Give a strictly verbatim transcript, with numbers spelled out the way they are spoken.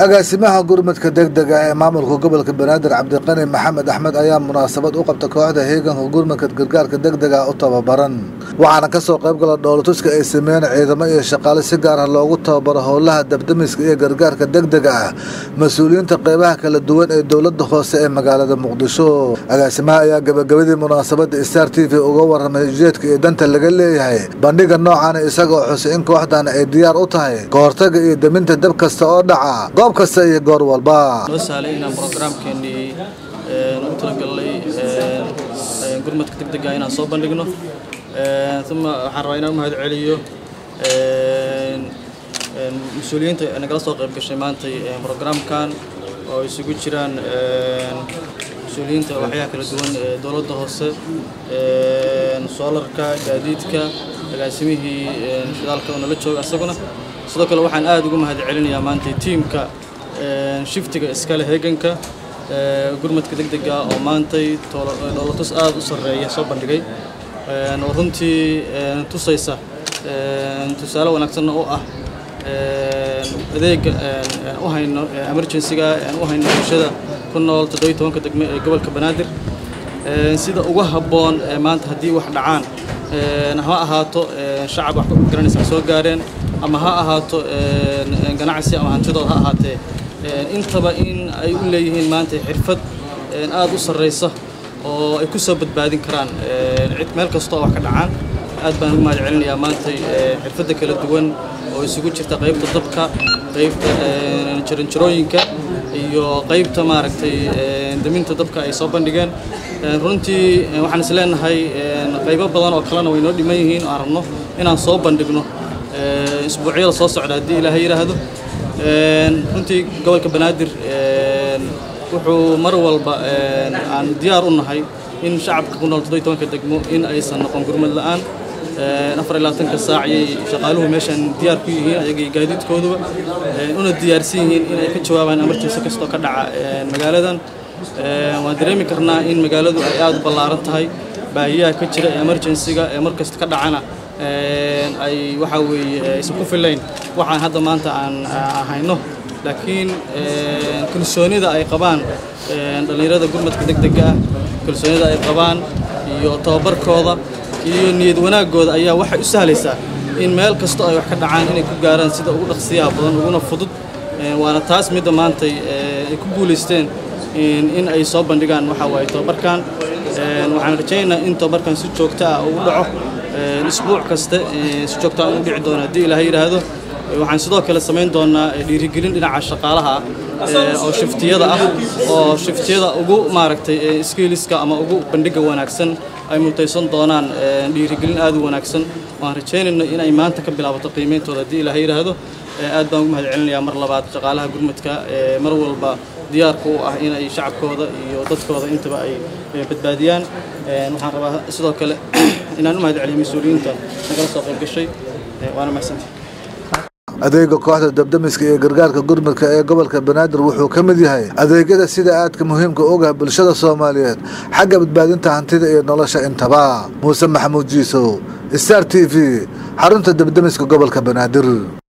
agaasimaha gurmadka degdega ee maamulka gobolka Banaadir Cabdiqani Maxamed Axmed ayaa munaasabad u qabtay kooxda heeganka gurmadka gargaarka degdega u tababaran waxaana ka soo qayb galay dowladtuska ay sameeyeen ciidamo iyo shaqaale si gaar ah loogu tababaro howlaha dabdamiska iyo gargaarka degdega ah mas'uuliyiinta qaybaha kala duwan ee dowladda hoose ee magaalada Muqdisho agaasimaha ayaa gabagabadii munaasabada Star T V uga warramay ujeedka iyo danta laga leeyahay bandhiga noocan isagoo xusay in kooxdan ay diyaar u tahay kahortaga iyo daminta dab kasta oo dhaca goob kasta iyo goor walba loo saalay inaan programkeeni ee u talagalay ee gurmadka degdega inaan soo bandhigno ee thumma waxaan rabaa inaan mahad celiyo ee mas'uuliyiinta nagala soo qayb gashay maanta programkan oo isugu jiraan ee mas'uuliyiinta waxyaha kala duwan ee dowladda hoose ee solarka gaadiidka agaasimihii shidaalka oo nala jooga asaguna sidoo kale waxaan aad ugu mahad celinayaa maanta teamka ee shiftiga iskale heeganka ee gurmadka degdega oo maanta dowladtus aad u sareeya soo bandhigay ee runtii tusaysa ee tusaale wanaagsan oo ah ee adeeg u hayno emergency-ga u hayno bulshada ku nool toddoba iyo toban degmo ee gobolka Banaadir ee sida ugu habboon maanta hadii wax dhacaan ee ha ahaato shacab wax ku garanaysa soo gaareen ama ha ahaato ee ganacsi ama hantidooda ha ahaatee intaba in ay u leeyihiin maanta xirfad aad u sareysa oo ay ku soo badbaadin karaan cid meel kasta oo wax ka dhacaan aad baan ugu mahad celinayaa maanta xirfadda kala duwan oo isugu jirta qaybta dabka qaybta jaranjarooyinka iyo qaybta maaragtay daminta dabka ay soo bandhigeen runtii waxaan is leenahay qaybo badan oo kalena way noo dhiman yihiin oo aragno inaan soo bandhigno isbuucyada soo socda hadii Ilaahay yiraahdo runtii gobolka Banaadir wuxuu mar walba aan diyaar u nahay in shacabka ku nool toddoba iyo toban degmo in aysan noqon gurmad la'aan afar iyo labaatan saac ay shaqaaluhu meeshan diyaar ku yihiin ayaga gaadiidkooduba una diyaarsan yihiin in ay ka jawaabaan emergency kasta ka dhaca magaaladan waan dareemi karnaa in magaaladu ay aad u ballaaran tahay baahiyaha ka jira emergency-ga ee markasta ka dhacana ay waxa weeye isku ku filayn waxaan hadda maanta aan hayno laakiin kalsoonida ay qabaan dhalinyarada gurmadka degdega ah kalsoonida ay qabaan iyo tababarkooda iyo niyad wanaagooda ayaa waxa u sahlaysa in meel kasta ay wax ka dhacaan inay ku gaaraan sida ugu dhaqsiyaha badan uguna fudud waana taas mid maanta ay ku guuleysteen in ay soo bandhigaan waxa way tababarkan waxaan rajaynayaa in tababarkan si joogto ah uu dhaco isbuuc kasta si joogto ah u dhici doona hadii Ilaahay yiraahdo waxaan sidoo kale sameyn doonaa dhiirigelin dhinaca shaqaalaha oo shiftiyada ah oo shiftiyada ugu maaragtay skills-ka ama ugu bandhiga wanaagsan ay mutaysan doonaan dhiirigelin aad u wanaagsan waan rajaynaynaa in ay maanta ka bilaabato qiimeentooda hadii Ilaahay yiraahdo aad baan ugu mahad celinayaa mar labaad shaqaalaha gurmadka ee mar walba diyaarku u ah in ay shacabkooda iyo dadkooda intaba ay badbaadiyaan waxaan rabaa sidoo kale inaan u mahad celiyo mas'uuliyiinta nagala soo qayb gashay waana mahadsantahay adeega kooxda dabdamiska iyo gargaarka gurmadka ee gobolka Banaadir wuxuu ka mid yahay adeegyada sida aadka muhiimka u ah bulshada Soomaaliyeed xagga badbaadinta hantida iyo nolosha intaba Muuse Maxamuud Jiisow Star T V xarunta dabdamiska gobolka Banaadir.